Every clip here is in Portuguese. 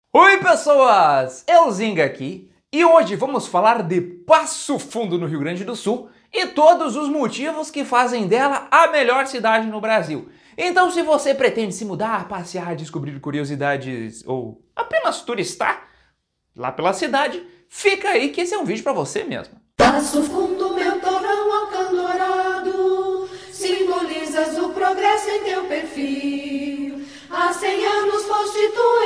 Oi pessoas, Elzinga aqui e hoje vamos falar de Passo Fundo no Rio Grande do Sul e todos os motivos que fazem dela a melhor cidade no Brasil. Então se você pretende se mudar, passear, descobrir curiosidades ou apenas turistar lá pela cidade, fica aí que esse é um vídeo para você mesmo. Passo Fundo, meu torrão alcandorado, simbolizas o progresso em teu perfil. Há 100 anos foste tu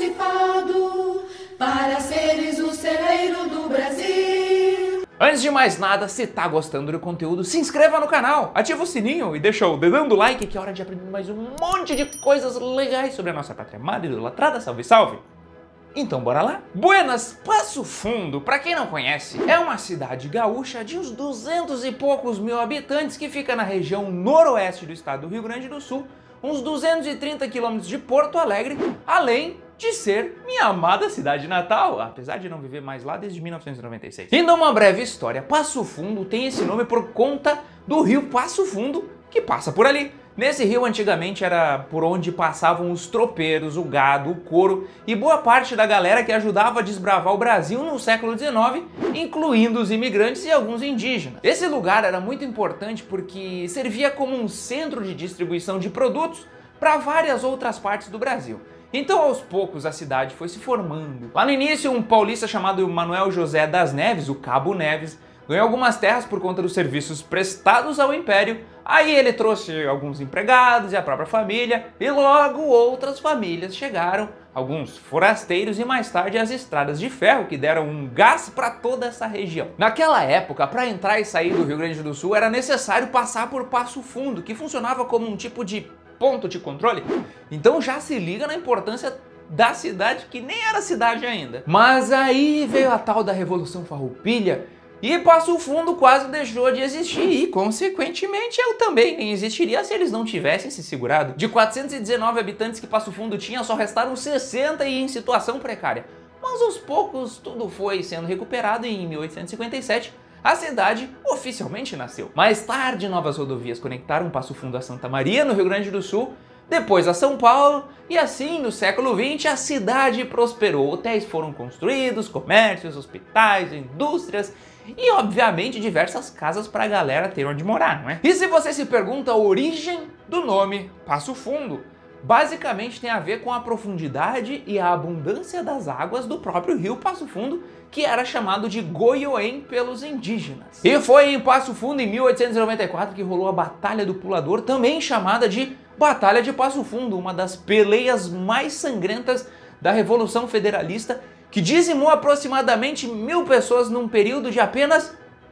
emancipado, para seres o celeiro do Brasil. Antes de mais nada, se tá gostando do conteúdo, se inscreva no canal, ativa o sininho e deixa o dedão do like, que é hora de aprender mais um monte de coisas legais sobre a nossa pátria amada e idolatrada. Salve, salve! Então bora lá? Buenas, Passo Fundo, pra quem não conhece, é uma cidade gaúcha de uns 200 e poucos mil habitantes que fica na região noroeste do estado do Rio Grande do Sul, uns 230 quilômetros de Porto Alegre, além de ser minha amada cidade natal, apesar de não viver mais lá desde 1996. Indo a uma breve história, Passo Fundo tem esse nome por conta do rio Passo Fundo, que passa por ali. Nesse rio antigamente era por onde passavam os tropeiros, o gado, o couro e boa parte da galera que ajudava a desbravar o Brasil no século XIX, incluindo os imigrantes e alguns indígenas. Esse lugar era muito importante porque servia como um centro de distribuição de produtos para várias outras partes do Brasil. Então aos poucos a cidade foi se formando. Lá no início um paulista chamado Manuel José das Neves, o Cabo Neves, ganhou algumas terras por conta dos serviços prestados ao Império. Aí ele trouxe alguns empregados e a própria família, e logo outras famílias chegaram, alguns forasteiros e mais tarde as estradas de ferro que deram um gás para toda essa região. Naquela época, para entrar e sair do Rio Grande do Sul era necessário passar por Passo Fundo, que funcionava como um tipo de ponto de controle. Então já se liga na importância da cidade, que nem era cidade ainda. Mas aí veio a tal da Revolução Farroupilha, e Passo Fundo quase deixou de existir e, consequentemente, eu também nem existiria se eles não tivessem se segurado. De 419 habitantes que Passo Fundo tinha, só restaram 60 e em situação precária. Mas aos poucos tudo foi sendo recuperado e em 1857 a cidade oficialmente nasceu. Mais tarde, novas rodovias conectaram Passo Fundo a Santa Maria, no Rio Grande do Sul, depois a São Paulo, e assim, no século XX, a cidade prosperou. Hotéis foram construídos, comércios, hospitais, indústrias e, obviamente, diversas casas para a galera ter onde morar, não é? E se você se pergunta a origem do nome Passo Fundo, basicamente tem a ver com a profundidade e a abundância das águas do próprio rio Passo Fundo, que era chamado de Goiôém pelos indígenas. E foi em Passo Fundo, em 1894, que rolou a Batalha do Pulador, também chamada de Batalha de Passo Fundo, uma das peleias mais sangrentas da Revolução Federalista, que dizimou aproximadamente 1000 pessoas num período de apenas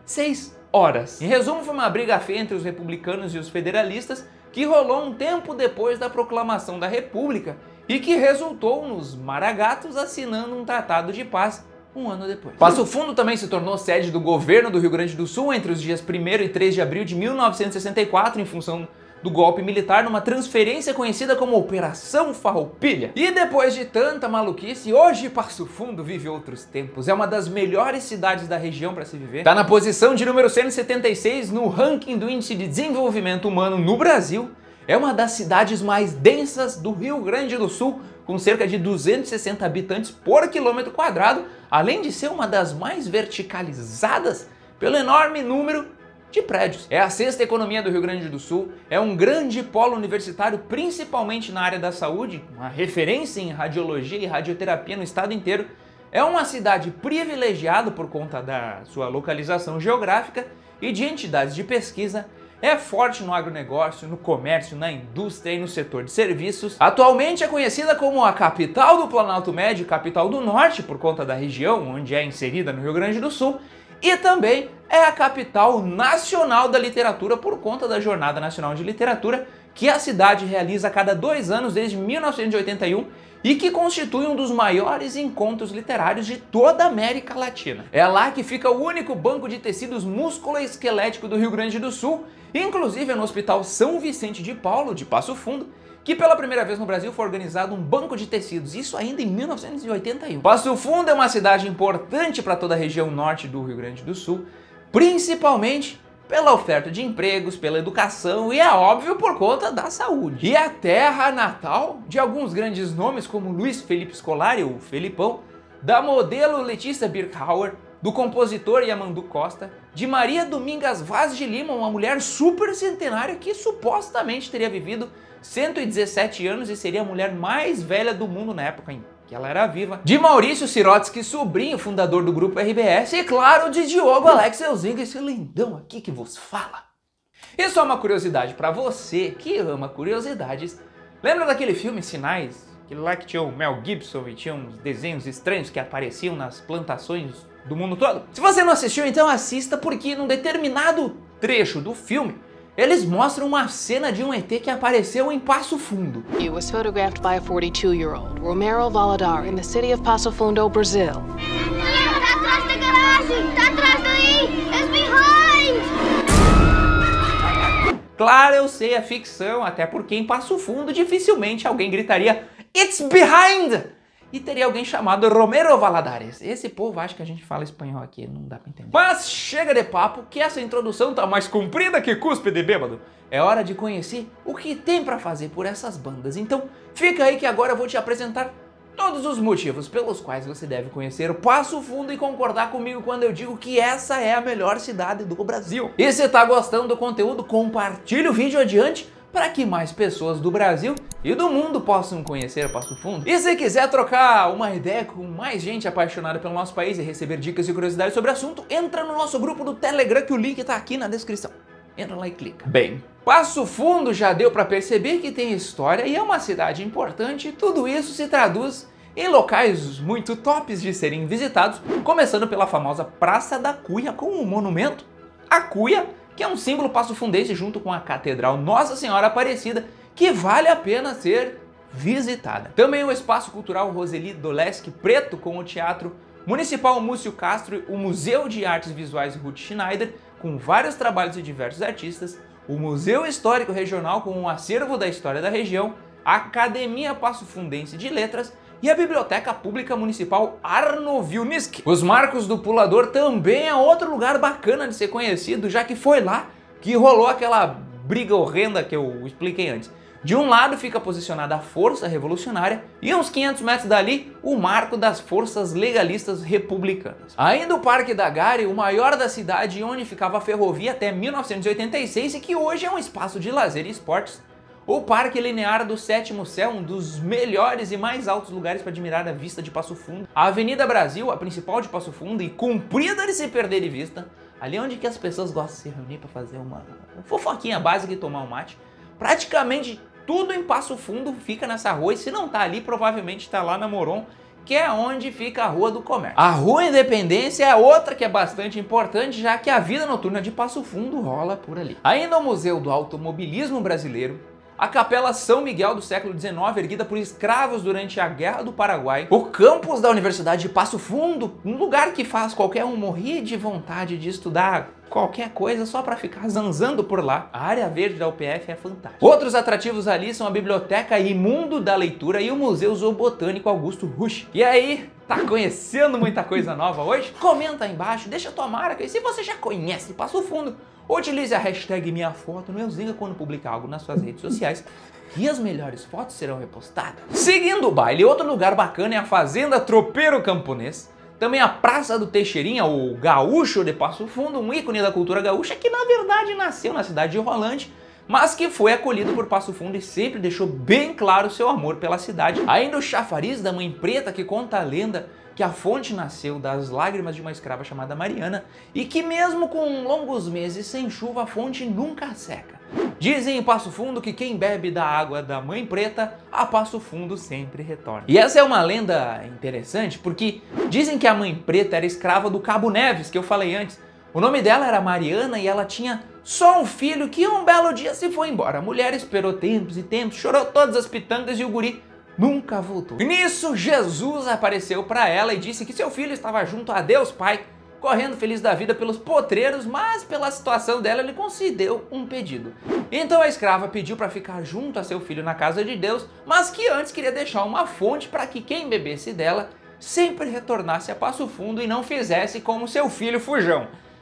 6 horas. Em resumo, foi uma briga feia entre os republicanos e os federalistas, que rolou um tempo depois da proclamação da República e que resultou nos Maragatos assinando um tratado de paz um ano depois. Passo Fundo também se tornou sede do governo do Rio Grande do Sul entre os dias 1º e 3 de abril de 1964, em função do golpe militar, numa transferência conhecida como Operação Farroupilha. E depois de tanta maluquice, hoje Passo Fundo vive outros tempos. É uma das melhores cidades da região para se viver. Está na posição de número 176 no ranking do Índice de Desenvolvimento Humano no Brasil. É uma das cidades mais densas do Rio Grande do Sul, com cerca de 260 habitantes por quilômetro quadrado, além de ser uma das mais verticalizadas pelo enorme número de prédios. É a 6ª economia do Rio Grande do Sul, é um grande polo universitário, principalmente na área da saúde, uma referência em radiologia e radioterapia no estado inteiro. É uma cidade privilegiada por conta da sua localização geográfica e de entidades de pesquisa. É forte no agronegócio, no comércio, na indústria e no setor de serviços. Atualmente é conhecida como a capital do Planalto Médio e capital do Norte, por conta da região onde é inserida no Rio Grande do Sul. E também é a capital nacional da literatura por conta da Jornada Nacional de Literatura, que a cidade realiza a cada 2 anos desde 1981 e que constitui um dos maiores encontros literários de toda a América Latina. É lá que fica o único banco de tecidos músculo-esquelético do Rio Grande do Sul, inclusive no Hospital São Vicente de Paulo, de Passo Fundo, que pela primeira vez no Brasil foi organizado um banco de tecidos, isso ainda em 1981. Passo Fundo é uma cidade importante para toda a região norte do Rio Grande do Sul, principalmente pela oferta de empregos, pela educação e, é óbvio, por conta da saúde. E a terra natal de alguns grandes nomes como Luiz Felipe Scolari, o Felipão, da modelo Letícia Birkhauer, do compositor Yamandu Costa, de Maria Domingas Vaz de Lima, uma mulher super centenária que supostamente teria vivido 117 anos e seria a mulher mais velha do mundo na época em que ela era viva, de Maurício Sirotsky, sobrinho fundador do grupo RBS, e claro, de Diogo Alex Elzinga, esse lindão aqui que vos fala. E só uma curiosidade para você que ama curiosidades, lembra daquele filme Sinais? Aquele lá que tinha o Mel Gibson e tinha uns desenhos estranhos que apareciam nas plantações do mundo todo? Se você não assistiu, então assista, porque num determinado trecho do filme, eles mostram uma cena de um ET que apareceu em Passo Fundo. He was photographed by a 42-year-old, Romero Valadares, in the city of Passo Fundo, Brazil. Tá atrás da garagem! Tá atrás daí! It's behind! Claro, eu sei, é ficção, até porque em Passo Fundo dificilmente alguém gritaria "It's behind!" e teria alguém chamado Romero Valadares. Esse povo acha que a gente fala espanhol aqui, não dá pra entender. Mas chega de papo, que essa introdução tá mais comprida que cuspe de bêbado. É hora de conhecer o que tem pra fazer por essas bandas. Então fica aí que agora eu vou te apresentar todos os motivos pelos quais você deve conhecer Passo Fundo e concordar comigo quando eu digo que essa é a melhor cidade do Brasil. E se tá gostando do conteúdo, compartilha o vídeo adiante para que mais pessoas do Brasil e do mundo possam conhecer Passo Fundo. E se quiser trocar uma ideia com mais gente apaixonada pelo nosso país e receber dicas e curiosidades sobre o assunto, entra no nosso grupo do Telegram, que o link tá aqui na descrição. Entra lá e clica. Bem, Passo Fundo já deu para perceber que tem história e é uma cidade importante, e tudo isso se traduz em locais muito tops de serem visitados, começando pela famosa Praça da Cunha, com um monumento, a Cuia, que é um símbolo passofundense junto com a Catedral Nossa Senhora Aparecida, que vale a pena ser visitada. Também o Espaço Cultural Roseli Doleski Preto, com o Teatro Municipal Múcio Castro, o Museu de Artes Visuais Ruth Schneider, com vários trabalhos de diversos artistas, o Museu Histórico Regional, com um acervo da história da região, a Academia Passofundense de Letras e a Biblioteca Pública Municipal Arno Vilniski. Os Marcos do Pulador também é outro lugar bacana de ser conhecido, já que foi lá que rolou aquela briga horrenda que eu expliquei antes. De um lado fica posicionada a Força Revolucionária e uns 500 metros dali o Marco das Forças Legalistas Republicanas. Ainda o Parque da Gare, o maior da cidade, onde ficava a ferrovia até 1986 e que hoje é um espaço de lazer e esportes. O Parque Linear do Sétimo Céu, um dos melhores e mais altos lugares para admirar a vista de Passo Fundo. A Avenida Brasil, a principal de Passo Fundo e comprida de se perder de vista. Ali onde que as pessoas gostam de se reunir para fazer uma fofoquinha básica e tomar um mate. Praticamente tudo em Passo Fundo fica nessa rua, e se não tá ali, provavelmente tá lá na Moron, que é onde fica a Rua do Comércio. A Rua Independência é outra que é bastante importante, já que a vida noturna de Passo Fundo rola por ali. Ainda o Museu do Automobilismo Brasileiro, a Capela São Miguel do século XIX, erguida por escravos durante a Guerra do Paraguai, o campus da Universidade de Passo Fundo, um lugar que faz qualquer um morrer de vontade de estudar qualquer coisa só para ficar zanzando por lá. A área verde da UPF é fantástica. Outros atrativos ali são a Biblioteca Imundo da Leitura e o Museu Zoobotânico Augusto Rusch. E aí, tá conhecendo muita coisa nova hoje? Comenta aí embaixo, deixa tua marca, e se você já conhece Passo Fundo, utilize a hashtag minha foto no Elzinga quando publicar algo nas suas redes sociais, e as melhores fotos serão repostadas. Seguindo o baile, outro lugar bacana é a Fazenda Tropeiro Camponês, também a Praça do Teixeirinha, o Gaúcho de Passo Fundo, um ícone da cultura gaúcha que na verdade nasceu na cidade de Rolante, mas que foi acolhido por Passo Fundo e sempre deixou bem claro seu amor pela cidade. Ainda o Chafariz da Mãe Preta, que conta a lenda que a fonte nasceu das lágrimas de uma escrava chamada Mariana e que mesmo com longos meses sem chuva a fonte nunca seca. Dizem em Passo Fundo que quem bebe da água da Mãe Preta, a Passo Fundo sempre retorna. E essa é uma lenda interessante porque dizem que a Mãe Preta era escrava do Cabo Neves, que eu falei antes. O nome dela era Mariana e ela tinha só um filho que um belo dia se foi embora. A mulher esperou tempos e tempos, chorou todas as pitangas e o guri nunca voltou. E nisso, Jesus apareceu para ela e disse que seu filho estava junto a Deus Pai, correndo feliz da vida pelos potreiros, mas pela situação dela ele concedeu um pedido. Então a escrava pediu para ficar junto a seu filho na casa de Deus, mas que antes queria deixar uma fonte para que quem bebesse dela sempre retornasse a Passo Fundo e não fizesse como seu filho Fujão.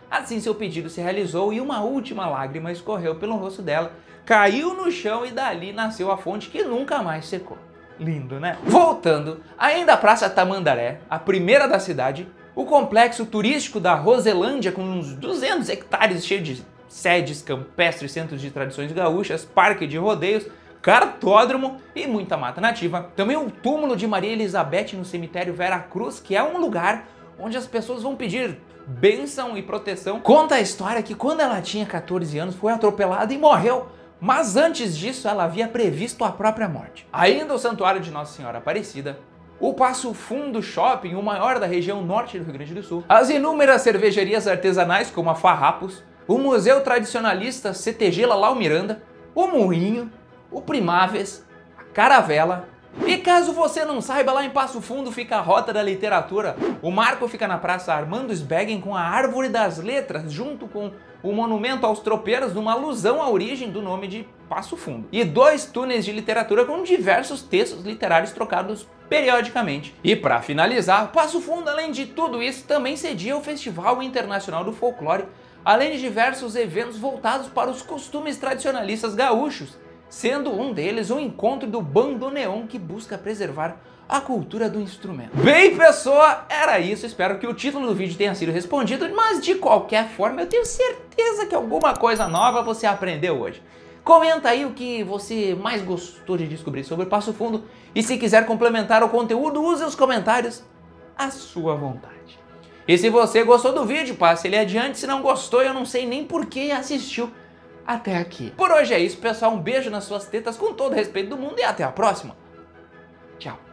Assim seu pedido se realizou e uma última lágrima escorreu pelo rosto dela, caiu no chão e dali nasceu a fonte que nunca mais secou. Lindo, né? Voltando, ainda a Praça Tamandaré, a primeira da cidade, o complexo turístico da Roselândia com uns 200 hectares cheio de sedes campestres, centros de tradições gaúchas, parque de rodeios, cartódromo e muita mata nativa. Também o túmulo de Maria Elizabeth no cemitério Vera Cruz, que é um lugar onde as pessoas vão pedir bênção e proteção. Conta a história que quando ela tinha 14 anos foi atropelada e morreu, mas antes disso ela havia previsto a própria morte. Ainda o Santuário de Nossa Senhora Aparecida, o Passo Fundo Shopping, o maior da região norte do Rio Grande do Sul, as inúmeras cervejarias artesanais como a Farrapos, o Museu Tradicionalista CTG Lalau Miranda, o Moinho, o Primáveis, a Caravela. E caso você não saiba, lá em Passo Fundo fica a Rota da Literatura. O marco fica na Praça Armando Sbeggen com a Árvore das Letras, junto com o Monumento aos Tropeiros, numa alusão à origem do nome de Passo Fundo. E 2 túneis de literatura com diversos textos literários trocados periodicamente. E para finalizar, Passo Fundo, além de tudo isso, também cedia o Festival Internacional do Folclore, além de diversos eventos voltados para os costumes tradicionalistas gaúchos, sendo um deles o encontro do bandoneon, que busca preservar a cultura do instrumento. Bem, pessoa, era isso. Espero que o título do vídeo tenha sido respondido, mas de qualquer forma eu tenho certeza que alguma coisa nova você aprendeu hoje. Comenta aí o que você mais gostou de descobrir sobre Passo Fundo e se quiser complementar o conteúdo, use os comentários à sua vontade. E se você gostou do vídeo, passe ele adiante. Se não gostou, eu não sei nem por que assistiu até aqui. Por hoje é isso, pessoal. Um beijo nas suas tetas com todo o respeito do mundo e até a próxima. Tchau.